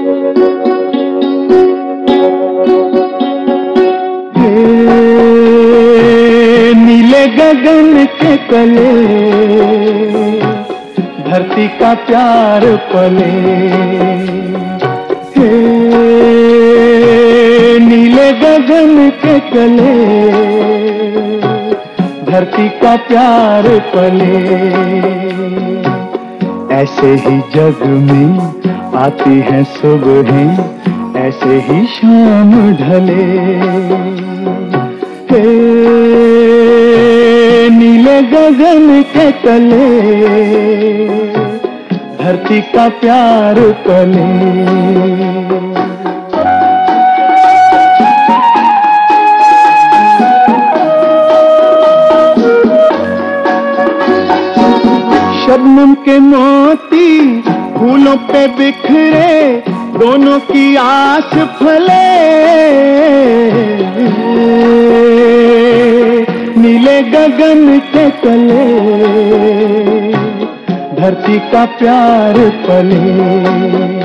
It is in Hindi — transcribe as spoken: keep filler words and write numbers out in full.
नीले गगन के तले धरती का प्यार पले, हे नीले गगन के तले धरती का प्यार पले। ऐसे ही जग में आती हैं सुबहें, ऐसे ही शाम ढले, हे नीले गगन के तले धरती का प्यार पले। शबनम के मोती फूलों पे बिखरे, दोनों की आस फले, नीले गगन के तले धरती का प्यार पले।